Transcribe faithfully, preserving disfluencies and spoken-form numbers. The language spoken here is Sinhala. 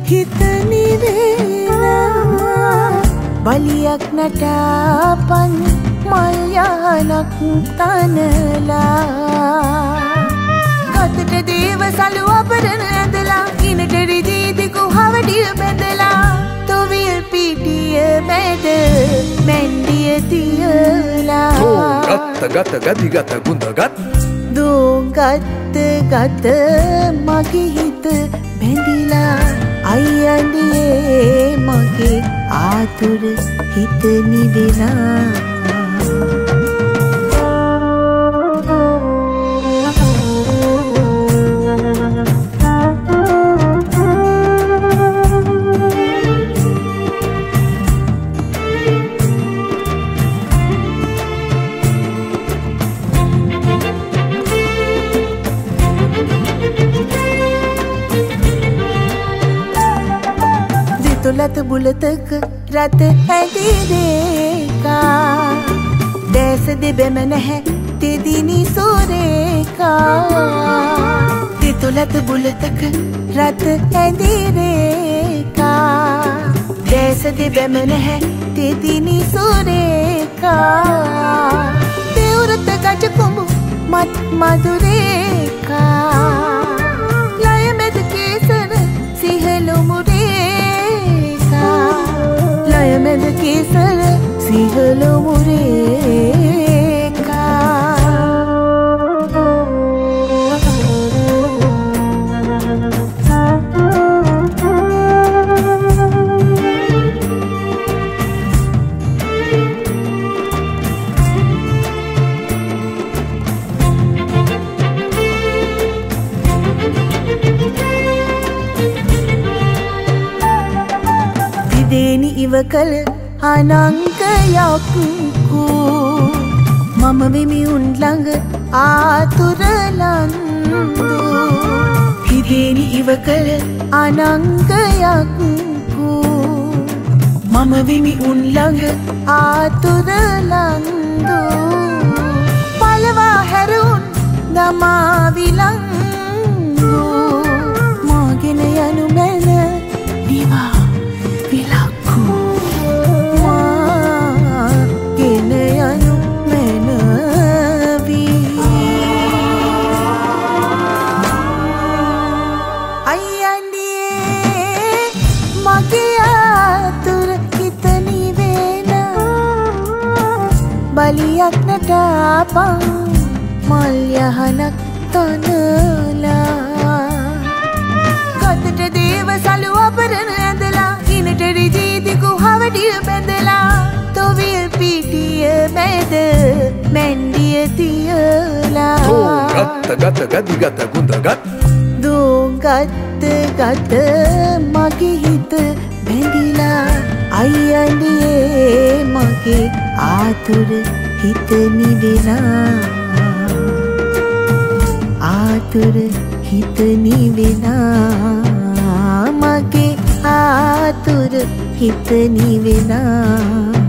හිත නිවෙලා බලියක් නටාපන් මල් යහනක් තනලා ගතට දේව සලු අපරණ ඇඳලා ඉනට රිදී දිගු හවඩිය බැඳලා තොවිල් පිටිය මැද මැන්ඩිය තියලා ගත්ත ගත ගති ගත ගුඳ ගත් දෝ ගත්ත ගත මගේ හිත බැඳිලා අයියන්දියේ මගේ ආතුර හිත නිවෙලා තුලත බුලතක රත ඇදිරේකා දැස දෙබෙම නැහැ තෙදිනි සෝරේකා තුලත බුලතක රත ඇදිරේකා දැස දෙබෙම නැහැ තෙදිනි සෝරේකා දෙවුරත ගජ කුඹු මත් මధుරේකා ලය මෙද කේසර සිහළු මුරේ ලය මෙද කේසර සිහළු මුරේකා දෙනි ඉවකල අනංකයක් කෝ මම වෙමි උන් ළඟ ආතුරලන්දු හිදෙනි ඉවකල අනංකයක් කෝ මම වෙමි උන් ළඟ ආතුරලන්දු පළවා හැරුන් දමා විලංගු මාගෙන යනු මැන නිවා බලියක් නටාපන් මල් යහනක් තනලා ගතට දේව සලු අපරණ ඇඳලා ඉනට රිදී දිගු හවඩිය බැඳලා තොවිල් පිටිය මැද මැන්ඩිය තියලා ගත්ත ගත ගති ගත ගුඳ ගත් දෝ ගත්ත ගත මගේ හිත බැඳිලා අයියන්දියේ මගේ ආතුර හිත නිවෙලා ආතුර හිත නිවෙලා මගේ ආතුර හිත නිවෙලා